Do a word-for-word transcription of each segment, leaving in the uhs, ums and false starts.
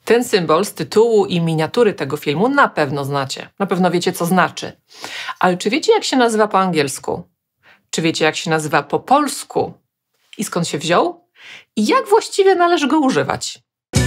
Ten symbol z tytułu i miniatury tego filmu na pewno znacie. Na pewno wiecie, co znaczy. Ale czy wiecie, jak się nazywa po angielsku? Czy wiecie, jak się nazywa po polsku? I skąd się wziął? I jak właściwie należy go używać?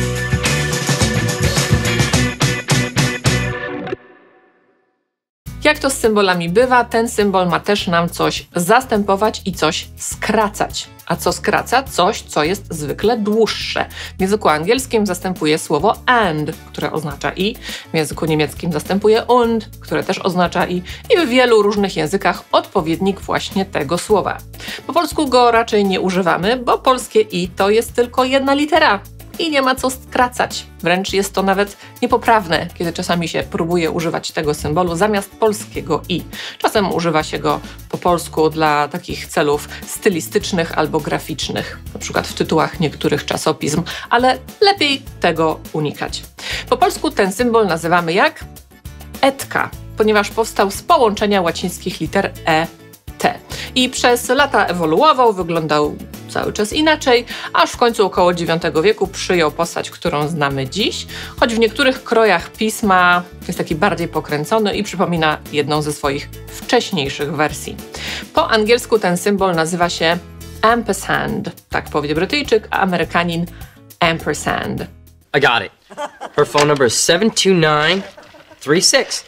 Jak to z symbolami bywa, ten symbol ma też nam coś zastępować i coś skracać. A co skraca? Coś, co jest zwykle dłuższe. W języku angielskim zastępuje słowo and, które oznacza i. W języku niemieckim zastępuje und, które też oznacza i. I w wielu różnych językach odpowiednik właśnie tego słowa. Po polsku go raczej nie używamy, bo polskie i to jest tylko jedna litera. I nie ma co skracać. Wręcz jest to nawet niepoprawne, kiedy czasami się próbuje używać tego symbolu zamiast polskiego i. Czasem używa się go po polsku dla takich celów stylistycznych albo graficznych, na przykład w tytułach niektórych czasopism, ale lepiej tego unikać. Po polsku ten symbol nazywamy jak? Etka, ponieważ powstał z połączenia łacińskich liter E, T. I przez lata ewoluował, wyglądał cały czas inaczej, aż w końcu około dziewiątego wieku przyjął postać, którą znamy dziś, choć w niektórych krojach pisma jest taki bardziej pokręcony i przypomina jedną ze swoich wcześniejszych wersji. Po angielsku ten symbol nazywa się ampersand, tak powie Brytyjczyk, a Amerykanin ampersand. I got it. Her phone number is seven two nine three six.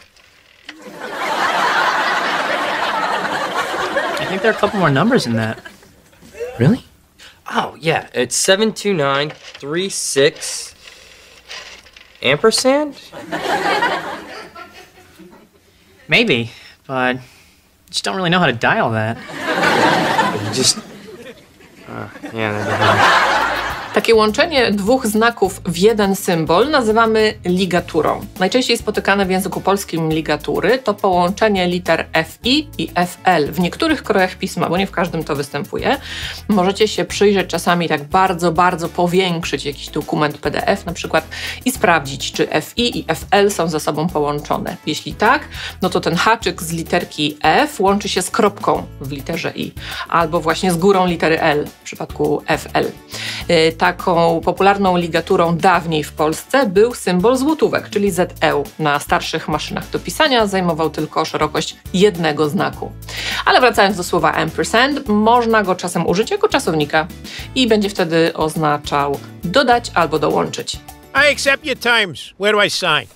I think there are a couple more numbers in that. Really? Oh, yeah, it's seven two nine three six ampersand? Maybe, but I just don't really know how to dial that. You just... Uh, yeah, never mind. Takie łączenie dwóch znaków w jeden symbol nazywamy ligaturą. Najczęściej spotykane w języku polskim ligatury to połączenie liter F I i F L. W niektórych krojach pisma, bo nie w każdym to występuje, możecie się przyjrzeć czasami tak bardzo, bardzo powiększyć jakiś dokument P D F na przykład i sprawdzić, czy F I i F L są ze sobą połączone. Jeśli tak, no to ten haczyk z literki F łączy się z kropką w literze I, albo właśnie z górą litery L w przypadku F L. Taką popularną ligaturą dawniej w Polsce był symbol złotówek, czyli Z E. Na starszych maszynach do pisania zajmował tylko szerokość jednego znaku. Ale wracając do słowa ampersand, można go czasem użyć jako czasownika i będzie wtedy oznaczał dodać albo dołączyć. I accept your terms. Where do I sign?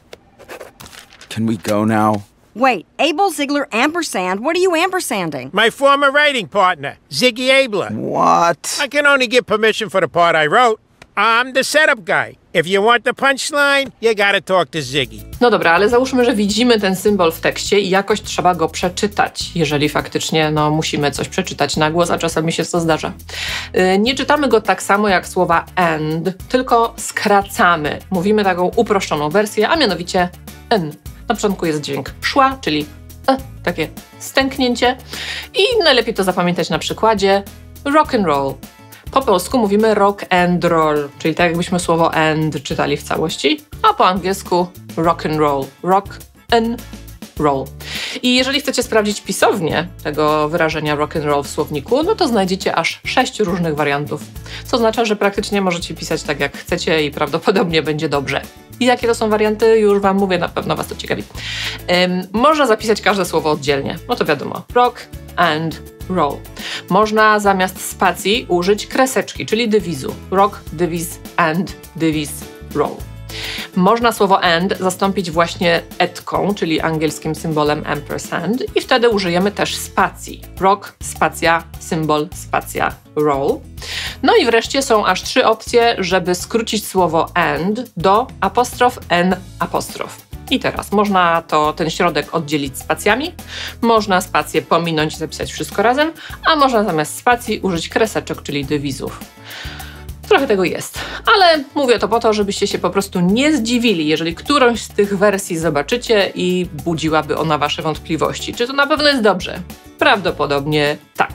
Can we go now? Wait, Abel Ziegler ampersand? What are you ampersanding? My former writing partner, Ziggy Abler. What? I can only get permission for the part I wrote. I'm the setup guy. If you want the punchline, you gotta talk to Ziggy. No dobra, ale załóżmy, że widzimy ten symbol w tekście i jakoś trzeba go przeczytać, jeżeli faktycznie no, musimy coś przeczytać na głos, a czasami się to zdarza. Yy, nie czytamy go tak samo jak słowa and, tylko skracamy. Mówimy taką uproszczoną wersję, a mianowicie n. Na początku jest dźwięk szła, czyli e, takie stęknięcie i najlepiej to zapamiętać na przykładzie rock and roll. Po polsku mówimy rock and roll, czyli tak jakbyśmy słowo and czytali w całości, a po angielsku rock and roll, rock and roll. I jeżeli chcecie sprawdzić pisownię tego wyrażenia rock and roll w słowniku, no to znajdziecie aż sześć różnych wariantów, co oznacza, że praktycznie możecie pisać tak jak chcecie i prawdopodobnie będzie dobrze. I jakie to są warianty, już wam mówię, na pewno was to ciekawi. Um, można zapisać każde słowo oddzielnie, no to wiadomo, rock and roll. Można zamiast spacji użyć kreseczki, czyli dywizu. Rock, dywiz, and, dywiz, roll. Można słowo and zastąpić właśnie etką, czyli angielskim symbolem ampersand i wtedy użyjemy też spacji. Rock, spacja, symbol, spacja, roll. No i wreszcie są aż trzy opcje, żeby skrócić słowo and do apostrof n apostrof. I teraz można to, ten środek oddzielić spacjami, można spację pominąć i zapisać wszystko razem, a można zamiast spacji użyć kreseczek, czyli dywizów. Trochę tego jest, ale mówię to po to, żebyście się po prostu nie zdziwili, jeżeli którąś z tych wersji zobaczycie i budziłaby ona wasze wątpliwości. Czy to na pewno jest dobrze? Prawdopodobnie tak.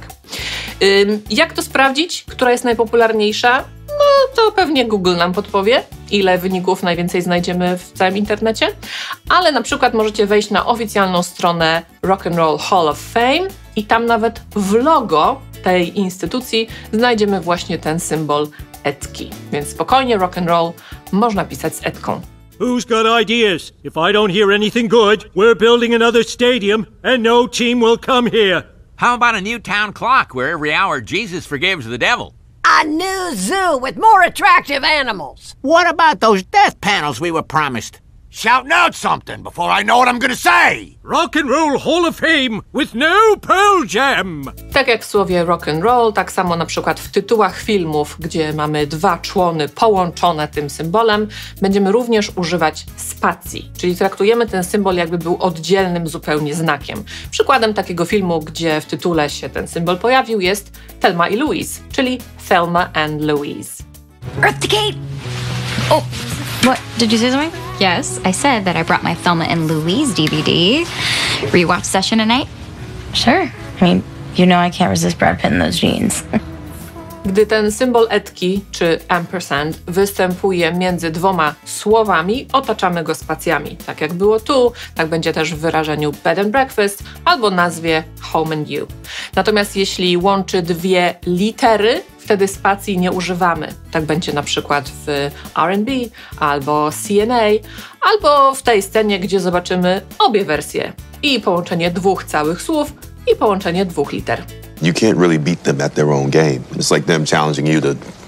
Ym, jak to sprawdzić? Która jest najpopularniejsza? No to pewnie Google nam podpowie, ile wyników najwięcej znajdziemy w całym internecie, ale na przykład możecie wejść na oficjalną stronę Rock and Roll Hall of Fame i tam nawet w logo tej instytucji znajdziemy właśnie ten symbol etki. Więc spokojnie rock and roll można pisać z etką. Who's got ideas? If I don't hear anything good, we're building another stadium and no team will come here. How about a new town clock where every hour Jesus forgives the devil? A new zoo with more attractive animals. What about those death panels we were promised? Shouting out something before I know what I'm gonna say! Rock and Roll Hall of Fame with no Pearl Jam! Tak jak w słowie rock and roll, tak samo na przykład w tytułach filmów, gdzie mamy dwa człony połączone tym symbolem, będziemy również używać spacji, czyli traktujemy ten symbol jakby był oddzielnym zupełnie znakiem. Przykładem takiego filmu, gdzie w tytule się ten symbol pojawił, jest Thelma i Louise, czyli Thelma and Louise. Earth to Kate! Oh, what? Did you say something? Yes, I said that I brought my Thelma and Louise D V D. Rewatch session tonight? Sure. I mean, you know I can't resist Brad Pitt in those jeans. Gdy ten symbol etki, czy ampersand, występuje między dwoma słowami, otaczamy go spacjami. Tak jak było tu, tak będzie też w wyrażeniu bed and breakfast albo nazwie home and you. Natomiast jeśli łączy dwie litery, wtedy spacji nie używamy. Tak będzie na przykład w R and B albo C N A, albo w tej scenie, gdzie zobaczymy obie wersje. I połączenie dwóch całych słów, i połączenie dwóch liter. You can't really beat them at their own game. It's like them challenging you to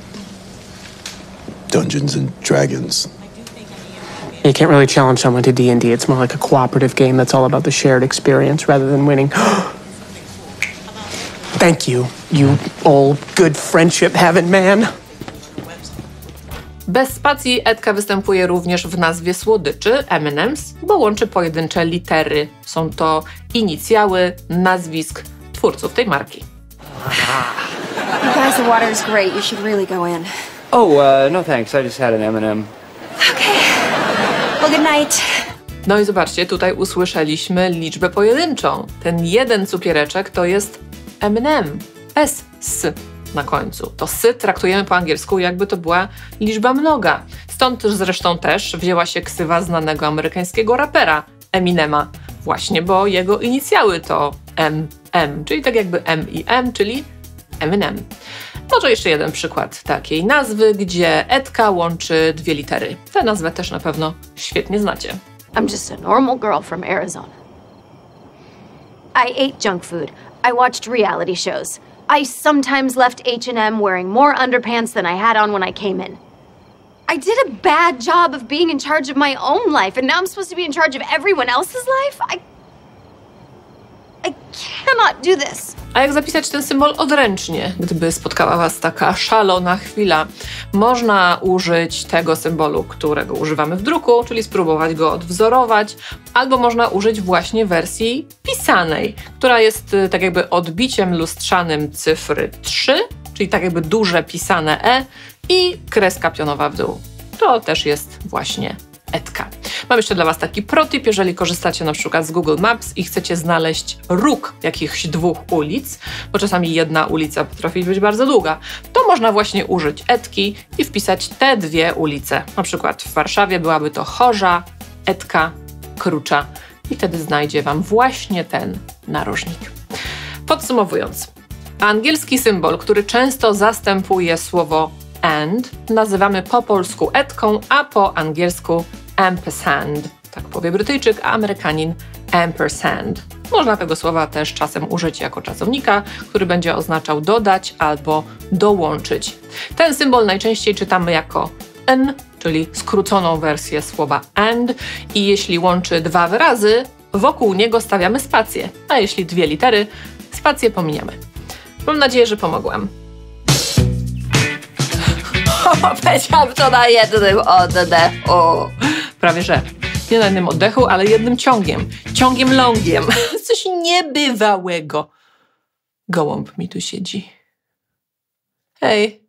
Dungeons and Dragons. You can't really challenge someone to D and D. It's more like a cooperative game that's all about the shared experience rather than winning. Thank you, you old good friendship having man. Bez spacji etka występuje również w nazwie słodyczy M and M's, bo łączy pojedyncze litery. Są to inicjały nazwisk twórców tej marki. You guys, the water is great. You should really go in. Oh, uh, no thanks. I just had an M and M. Okay. Well, good night. No i zobaczcie, tutaj usłyszeliśmy liczbę pojedynczą. Ten jeden cukiereczek to jest M and M. S, S na końcu. To S traktujemy po angielsku, jakby to była liczba mnoga. Stąd zresztą też wzięła się ksywa znanego amerykańskiego rapera Eminema. Właśnie, bo jego inicjały to M M, czyli tak jakby M i M, czyli Eminem. Może jeszcze jeden przykład takiej nazwy, gdzie etka łączy dwie litery. Tę nazwę też na pewno świetnie znacie. I'm just a normal girl from Arizona. I ate junk food. I watched reality shows. I sometimes left H and M wearing more underpants than I had on when I came in. I did a bad job of being in charge of my own life, and now I'm supposed to be in charge of everyone else's life? I... I cannot do this. A jak zapisać ten symbol odręcznie, gdyby spotkała Was taka szalona chwila? Można użyć tego symbolu, którego używamy w druku, czyli spróbować go odwzorować, albo można użyć właśnie wersji pisanej, która jest tak jakby odbiciem lustrzanym cyfry trzy, czyli tak jakby duże pisane E i kreska pionowa w dół. To też jest właśnie etka. Mam jeszcze dla Was taki protip, jeżeli korzystacie na przykład z Google Maps i chcecie znaleźć róg jakichś dwóch ulic, bo czasami jedna ulica potrafi być bardzo długa, to można właśnie użyć etki i wpisać te dwie ulice. Na przykład w Warszawie byłaby to Chorza, Etka, Krucza i wtedy znajdzie Wam właśnie ten narożnik. Podsumowując, angielski symbol, który często zastępuje słowo and, nazywamy po polsku etką, a po angielsku ampersand. Tak powie Brytyjczyk, a Amerykanin ampersand. Można tego słowa też czasem użyć jako czasownika, który będzie oznaczał dodać albo dołączyć. Ten symbol najczęściej czytamy jako n, czyli skróconą wersję słowa and, i jeśli łączy dwa wyrazy, wokół niego stawiamy spację, a jeśli dwie litery, spację pominiemy. Mam nadzieję, że pomogłam. Powiedziałam to na jednym oddechu. Prawie że. Nie na jednym oddechu, ale jednym ciągiem. Ciągiem longiem. Coś niebywałego. Gołąb mi tu siedzi. Hej.